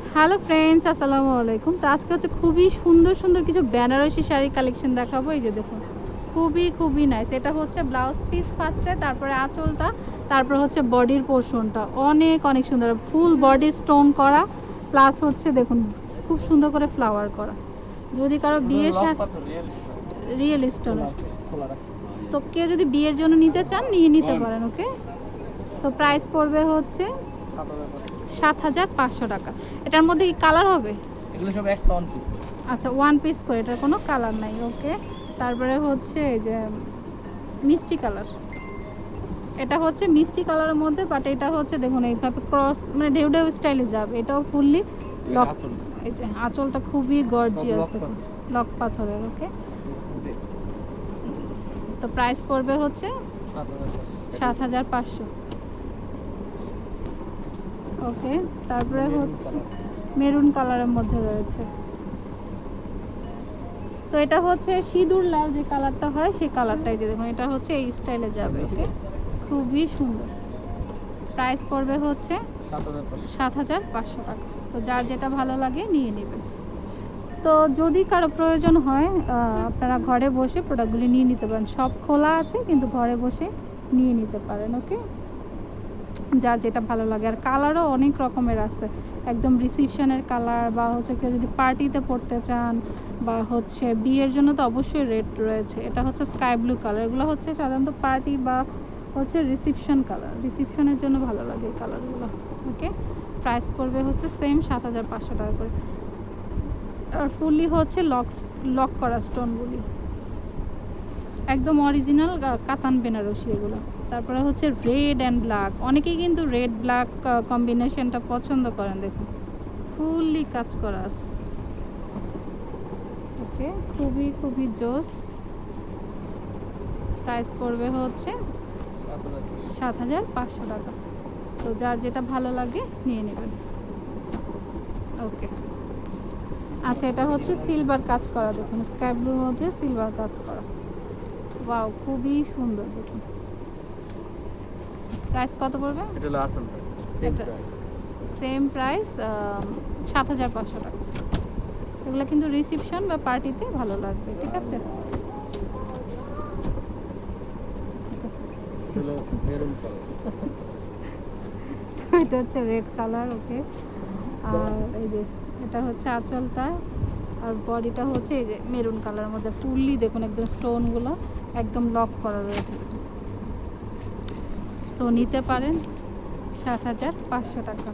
Hello friends, আসসালামু আলাইকুম। তো আজকে হচ্ছে খুবই সুন্দর সুন্দর কিছু বেনারসি শাড়ির কালেকশন দেখাবো। এই যে দেখুন, খুবই নাইস। এটা হচ্ছে ব্লাউজ পিস ফার্স্টে, তারপরে আঁচলটা, তারপর হচ্ছে বডির পোর্শনটা অনেক সুন্দর, ফুল বডি স্টোন করা, প্লাস হচ্ছে দেখুন খুব সুন্দর করে ফ্লাওয়ার করা। যদি কারো বিয়ের সাথে রিয়েল স্টোন, তো কেউ যদি বিয়ের জন্য নিতে চান নিয়ে নিতে পারেন। ওকে, তো প্রাইস পড়বে হচ্ছে 7,500 টাকা। এটার মধ্যে কি কালার হবে? এগুলো সব একটা ওয়ান পিস। আচ্ছা, ওয়ান পিস করে, এটার কোনো কালার নাই। ওকে, তারপরে হচ্ছে এই যে মিষ্টি কালার, এটা হচ্ছে মিষ্টি কালারের মধ্যে, বাট এটা হচ্ছে দেখুন এইভাবে ক্রস, মানে ঢেউ স্টাইলে যাবে। এটাও ফুললি লক। এই যে আঁচলটা খুবই গর্জিয়াস, দেখুন লক পাথরের। ওকে, তো প্রাইস পড়বে হচ্ছে 7,500। ওকে, তারপরে হচ্ছে মেরুন কালারের মধ্যে রয়েছে। তো এটা হচ্ছে সিঁদুর লাল যে কালারটা হয় সেই কালারটাই, যে দেখুন এটা হচ্ছে এই স্টাইলে যাবে। ওকে, খুবই সুন্দর। প্রাইস পড়বে হচ্ছে 7,500 টাকা। তো যার যেটা ভালো লাগে নিয়ে নেবেন। তো যদি কারো প্রয়োজন হয় আপনারা ঘরে বসে প্রোডাক্টগুলি নিয়ে নিতে পারেন। সব খোলা আছে, কিন্তু ঘরে বসে নিয়ে নিতে পারেন। ওকে, যার যেটা ভালো লাগে। আর কালারও অনেক রকমের আছে, একদম রিসিপশনের কালার, বা হচ্ছে কেউ যদি পার্টিতে পড়তে চান, বা হচ্ছে বিয়ের জন্য তো অবশ্যই রেড রয়েছে। এটা হচ্ছে স্কাই ব্লু কালার। এগুলো হচ্ছে সাধারণত পার্টি বা হচ্ছে রিসিপশন কালার, রিসিপশনের জন্য ভালো লাগে এই কালারগুলো। ওকে, প্রাইস পড়বে হচ্ছে সেম 7,500 টাকা করে। আর ফুললি হচ্ছে লক করা স্টোনগুলি, একদম অরিজিনাল কাতান বেনারসি এগুলো। তারপরে হচ্ছে রেড অ্যান্ড ব্ল্যাক, অনেকেই কিন্তু রেড ব্ল্যাক কম্বিনেশনটা পছন্দ করেন। দেখুন ফুললি কাজ করা আছে। ওকে, খুবই জোস। প্রাইস পড়বে হচ্ছে 7,500 টাকা। তো যার যেটা ভালো লাগে নিয়ে নেবেন। ওকে, আচ্ছা, এটা হচ্ছে সিলভার কাজ করা, দেখুন স্কাই ব্লুর মধ্যে সিলভার কাজ করা। ওয়াও, খুবই সুন্দর। দেখুন প্রাইস কত পড়বে? এটা হলো আসলটা, সেম প্রাইস। সেম প্রাইস, 7,500 টাকা। এগুলো কিন্তু রিসিপশন বা পার্টিতে ভালো লাগবে। ঠিক আছে, হলো মেরুন কালার। এটা হচ্ছে রেড কালার। ওকে, আর এই যে এটা হচ্ছে আঁচলটা, আর বডিটা হচ্ছে এই যে মেরুন কালারের মধ্যে ফুললি দেখুন একদম স্টোনগুলো একদম লক করা রয়েছে। তো নিতে পারেন 7,500 টাকা।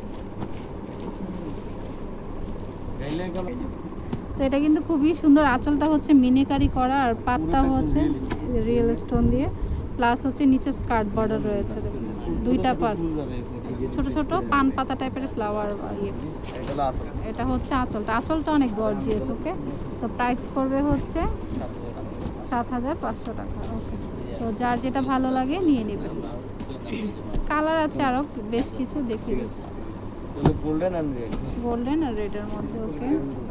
তো এটা কিন্তু খুবই সুন্দর। আঁচলটা হচ্ছে মিনিকারি করা, আর পাটটা হচ্ছে রিয়েল স্টোন দিয়ে, প্লাস হচ্ছে নিচে স্কার্ট বর্ডার রয়েছে। দুইটা পার্ট, ছোট পান পাতা টাইপের ফ্লাওয়ার ইয়ে। এটা হচ্ছে আঁচলটা অনেক গর্জিয়াস। ওকে, তো প্রাইস পড়বে হচ্ছে 7,500 টাকা। ওকে, তো যার যেটা ভালো লাগে নিয়ে নেবেন। কালার আছে আরও বেশ কিছু, দেখিয়ে দিচ্ছি। গোল্ডেন আর রেডের মধ্যে। ওকে,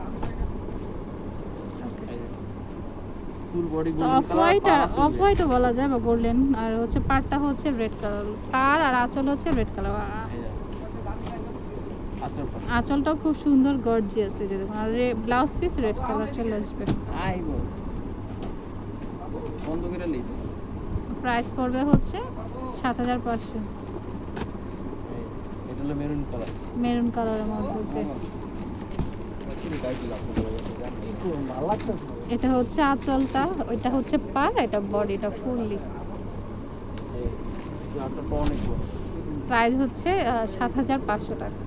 অফ হোয়াইটও বলা যায়, বা গোল্ডেন। আর হচ্ছে পাড়টা হচ্ছে রেড কালার, পাড় আর আঁচল হচ্ছে রেড কালার। আঁচলটাও খুব সুন্দর গর্জিয়াস, এই যে দেখুন। আর ব্লাউজ পিস রেড কালার চলে আসবে। প্রাইস পড়বে হচ্ছে 7,500। মেরুন কালারের মধ্যে। এটা হচ্ছে আঁচলটা, ওইটা হচ্ছে পার, এটা বডিটা ফুললি। প্রাইস হচ্ছে 7,500 টাকা।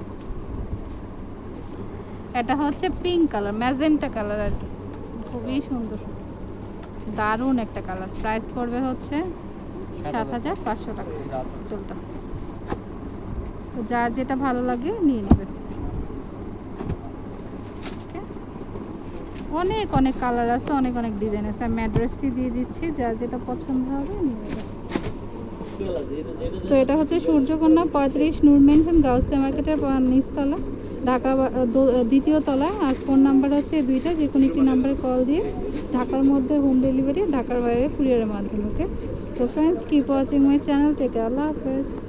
এটা হচ্ছে পিঙ্ক কালার, ম্যাজেন্টা কালার আর কি, খুবই সুন্দর, দারুণ একটা কালার। প্রাইস পড়বে হচ্ছে 7,500 টাকা আঁচলটা। তো যার যেটা ভালো লাগে নিয়ে নেবেন। অনেক কালার আছে, অনেক ডিজাইন আছে। আমি অ্যাড্রেসটি দিয়ে দিচ্ছি, যার যেটা পছন্দ হবে নিয়ে নেবেন। তো এটা হচ্ছে সূর্যকন্যা 35 নূর মেনশন, গাউসিয়া মার্কেটের নিচতলা, ঢাকা দ্বিতীয় তলায়। আর ফোন নাম্বার হচ্ছে দুইটা, যে কোনো একটি নাম্বারে কল দিয়ে ঢাকার মধ্যে হোম ডেলিভারি, ঢাকার বাইরে কুরিয়ারের মাধ্যমে। ওকে, তো friends, keep watching my channel. Take care, আল্লাহ হাফেজ।